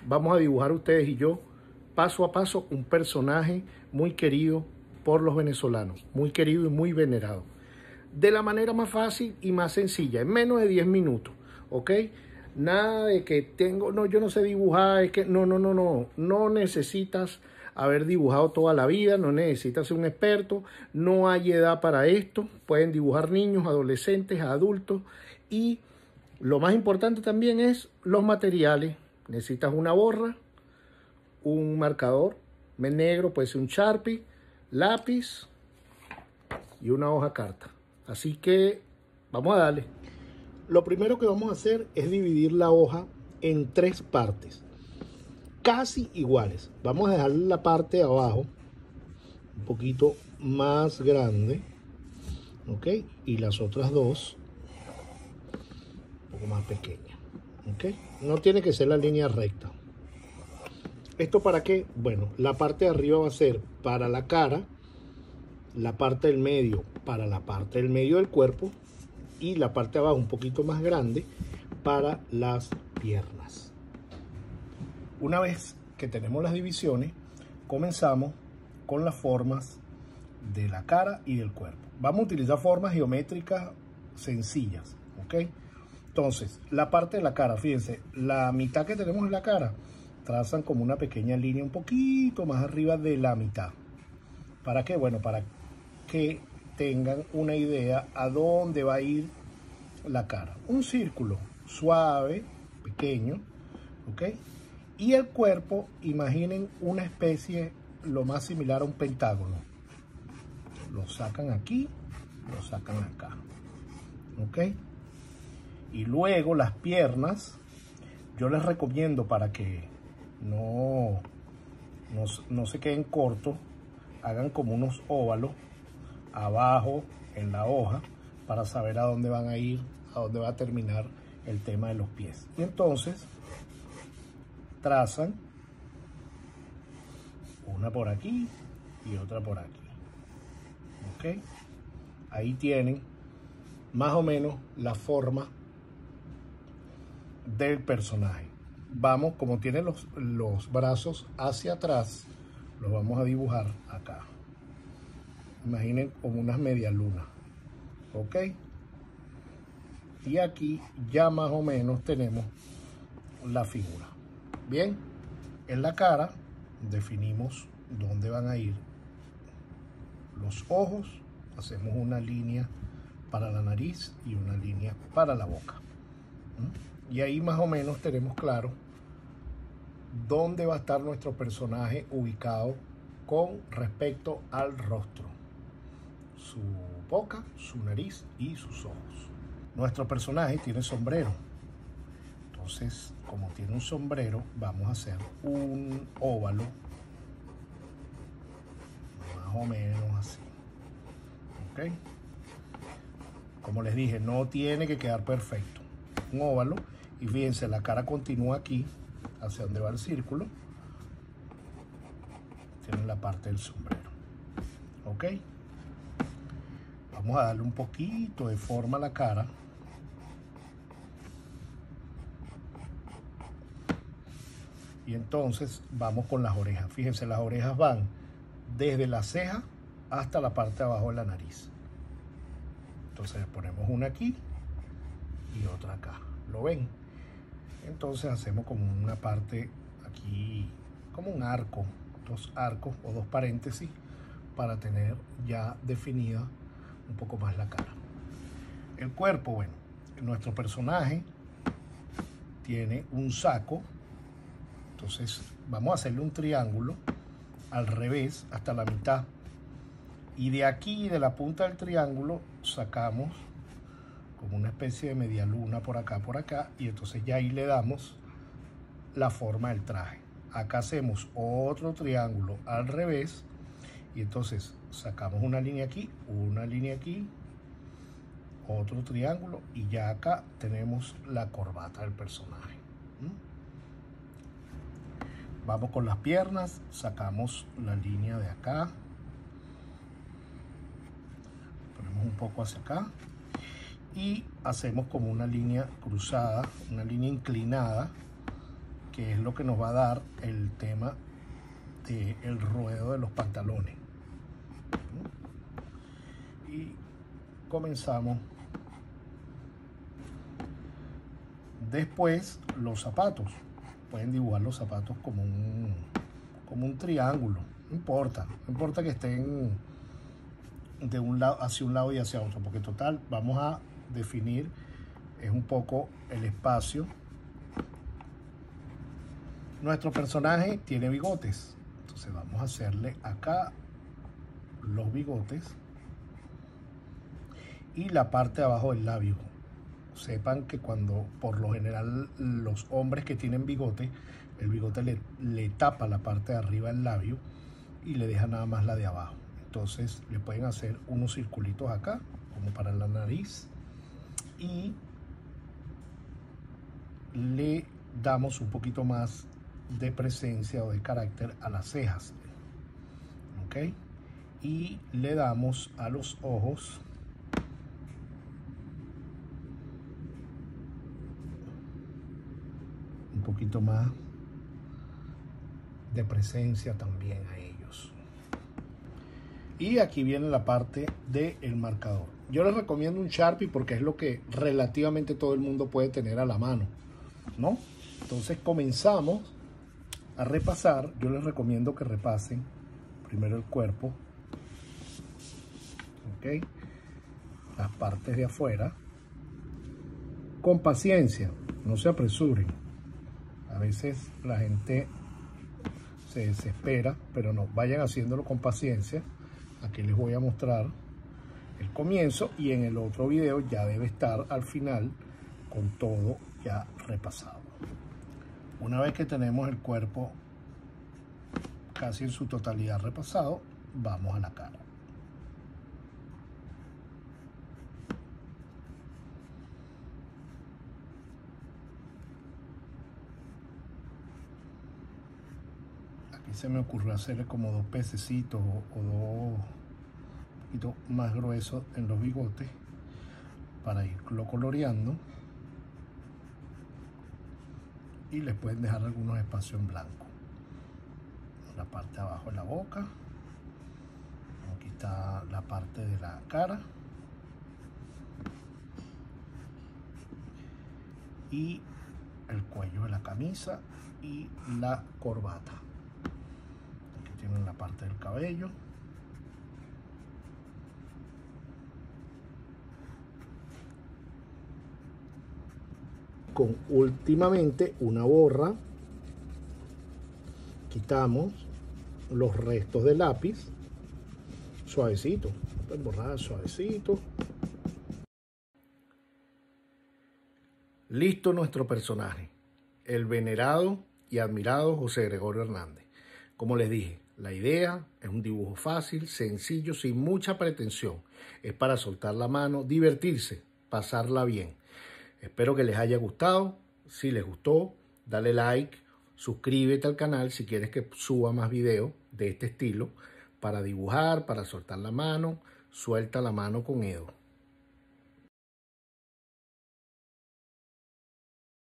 vamos a dibujar ustedes y yo paso a paso un personaje muy querido por los venezolanos, muy querido y muy venerado, de la manera más fácil y más sencilla, en menos de 10 minutos, ¿ok? Nada de que tengo, no, yo no sé dibujar, es que no necesitas haber dibujado toda la vida, no necesitas ser un experto, no hay edad para esto, pueden dibujar niños, adolescentes, adultos, y lo más importante también es los materiales. Necesitas una borra, un marcador negro, puede ser un Sharpie, lápiz y una hoja carta. Así que vamos a darle. Lo primero que vamos a hacer es dividir la hoja en 3 partes, casi iguales. Vamos a dejar la parte de abajo un poquito más grande, ¿ok? Y las otras 2 un poco más pequeñas, ¿ok? No tiene que ser la línea recta. ¿Esto para qué? Bueno, la parte de arriba va a ser para la cara, la parte del medio para la parte del medio del cuerpo y la parte de abajo un poquito más grande para las piernas. Una vez que tenemos las divisiones, comenzamos con las formas de la cara y del cuerpo. Vamos a utilizar formas geométricas sencillas, ¿ok? Entonces, la parte de la cara, fíjense, la mitad que tenemos en la cara, trazan como una pequeña línea un poquito más arriba de la mitad. ¿Para qué? Bueno, para que tengan una idea a dónde va a ir la cara. Un círculo suave, pequeño, ¿ok? Y el cuerpo, imaginen una especie lo más similar a un pentágono. Lo sacan aquí, lo sacan acá, ¿ok? Y luego las piernas, yo les recomiendo para que no se queden cortos, hagan como unos óvalos abajo en la hoja para saber a dónde van a ir, a dónde va a terminar el tema de los pies. Y entonces trazan una por aquí y otra por aquí, ¿ok? Ahí tienen más o menos la forma del personaje. Vamos, como tiene los brazos hacia atrás, los vamos a dibujar acá. Imaginen como unas medialunas, ¿ok? Y aquí ya más o menos tenemos la figura. Bien, en la cara definimos dónde van a ir los ojos, hacemos una línea para la nariz y una línea para la boca. Y ahí más o menos tenemos claro dónde va a estar nuestro personaje ubicado con respecto al rostro, su boca, su nariz y sus ojos. Nuestro personaje tiene sombrero. Entonces, como tiene un sombrero, vamos a hacer un óvalo más o menos así, ¿ok? Como les dije, no tiene que quedar perfecto. Un óvalo, y fíjense, la cara continúa aquí, hacia donde va el círculo. Tienen la parte del sombrero, ¿ok? Vamos a darle un poquito de forma a la cara. Y entonces vamos con las orejas. Fíjense, las orejas van desde la ceja hasta la parte de abajo de la nariz. Entonces ponemos una aquí y otra acá. ¿Lo ven? Entonces hacemos como una parte aquí, como un arco, 2 arcos o 2 paréntesis para tener ya definida un poco más la cara. El cuerpo, bueno, nuestro personaje tiene un saco. Entonces vamos a hacerle un triángulo al revés hasta la mitad. Y de aquí, de la punta del triángulo, sacamos como una especie de media luna por acá. Y entonces ya ahí le damos la forma del traje. Acá hacemos otro triángulo al revés. Y entonces sacamos una línea aquí, otro triángulo. Y ya acá tenemos la corbata del personaje. Vamos con las piernas, sacamos la línea de acá, ponemos un poco hacia acá y hacemos como una línea cruzada, una línea inclinada que es lo que nos va a dar el tema del ruedo de los pantalones. Y comenzamos. Después los zapatos. Pueden dibujar los zapatos como un triángulo. No importa que estén de un lado hacia un lado y hacia otro, porque total vamos a definir es un poco el espacio. Nuestro personaje tiene bigotes, entonces vamos a hacerle acá los bigotes y la parte de abajo del labio. Sepan que cuando por lo general los hombres que tienen bigote, el bigote le tapa la parte de arriba del labio y le deja nada más la de abajo. Entonces le pueden hacer unos circulitos acá como para la nariz y le damos un poquito más de presencia o de carácter a las cejas, ¿ok? Y le damos a los ojos un poquito más de presencia también a ellos. Y aquí viene la parte del marcador. Yo les recomiendo un Sharpie porque es lo que relativamente todo el mundo puede tener a la mano, ¿no? Entonces comenzamos a repasar. Yo les recomiendo que repasen primero el cuerpo, ¿ok? Las partes de afuera, con paciencia, no se apresuren. A veces la gente se desespera, pero no, vayan haciéndolo con paciencia. Aquí les voy a mostrar el comienzo y en el otro video ya debe estar al final con todo ya repasado. Una vez que tenemos el cuerpo casi en su totalidad repasado, vamos a la cara. Aquí se me ocurrió hacerle como dos pececitos o dos un poquito más gruesos en los bigotes para irlo coloreando, y les pueden dejar algunos espacios en blanco en la parte de abajo de la boca. Aquí está la parte de la cara y el cuello de la camisa y la corbata. Aquí tienen la parte del cabello. Con últimamente una borra quitamos los restos de lápiz suavecito, borrar suavecito. Listo nuestro personaje, el venerado y admirado José Gregorio Hernández. Como les dije, la idea es un dibujo fácil, sencillo, sin mucha pretensión. Es para soltar la mano, divertirse, pasarla bien. Espero que les haya gustado. Si les gustó, dale like, suscríbete al canal si quieres que suba más videos de este estilo para dibujar, para soltar la mano. Suelta la mano con Edo.